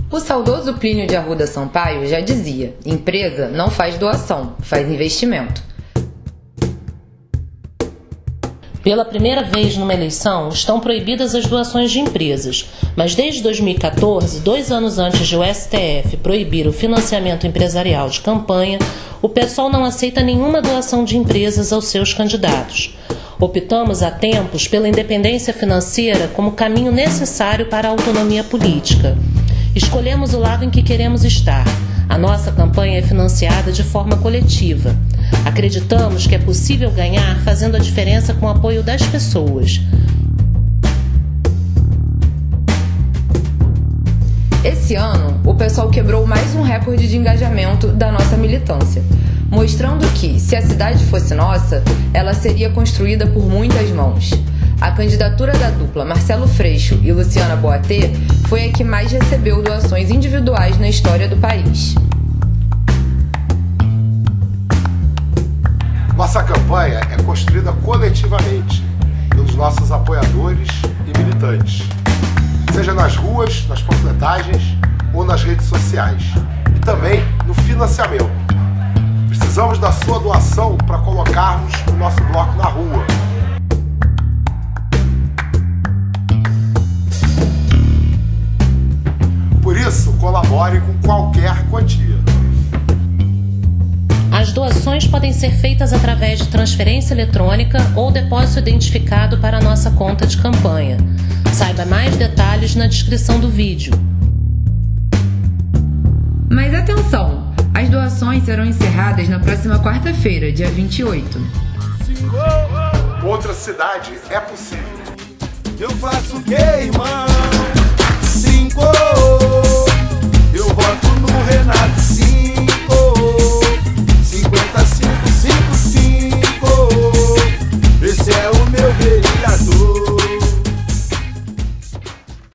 O saudoso Plínio de Arruda Sampaio já dizia: empresa não faz doação, faz investimento. Pela primeira vez numa eleição, estão proibidas as doações de empresas, mas desde 2014, 2 anos antes de o STF proibir o financiamento empresarial de campanha, o PSOL não aceita nenhuma doação de empresas aos seus candidatos. Optamos há tempos pela independência financeira como caminho necessário para a autonomia política. Escolhemos o lado em que queremos estar. A nossa campanha é financiada de forma coletiva. Acreditamos que é possível ganhar fazendo a diferença com o apoio das pessoas. Esse ano, o PSOL quebrou mais um recorde de engajamento da nossa militância, mostrando que, se a cidade fosse nossa, ela seria construída por muitas mãos. A candidatura da dupla Marcelo Freixo e Luciana Boatê foi a que mais recebeu doações individuais na história do país. Nossa campanha é construída coletivamente pelos nossos apoiadores e militantes, seja nas ruas, nas panfletagens ou nas redes sociais, e também no financiamento. Precisamos da sua doação para colocarmos o nosso bloco na rua. Por isso, colabore com qualquer quantia. As doações podem ser feitas através de transferência eletrônica ou depósito identificado para a nossa conta de campanha. Saiba mais detalhes na descrição do vídeo. Mas atenção! As doações serão encerradas na próxima quarta-feira, dia 28. Outra cidade é possível. Eu faço o que, irmão? 5